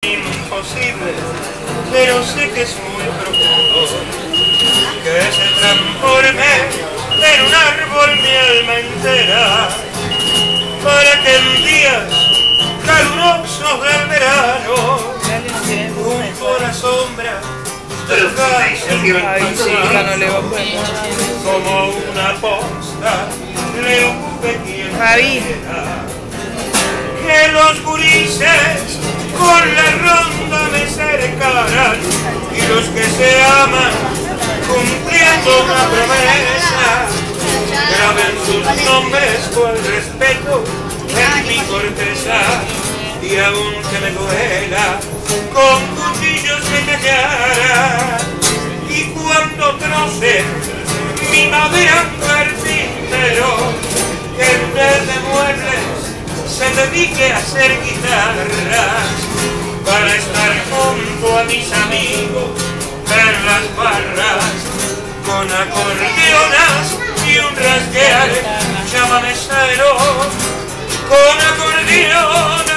Imposible, pero sé que es muy profundo, que se transforme en un árbol mi alma entera, para que en días calurosos del verano, junto a la sombra del como una posta le ocupe quien quiera. Que los gurises con la ronda me cercaran y los que se aman cumpliendo una promesa graben sus nombres con respeto en mi corteza, y aunque me duela con cuchillos me callara, y cuando troce mi madera un carpintero que en vez de muebles se dedique a hacer guitarras para estar junto a mis amigos en las barras con acordeonas y un rasguear, llámame Cero, con acordeonas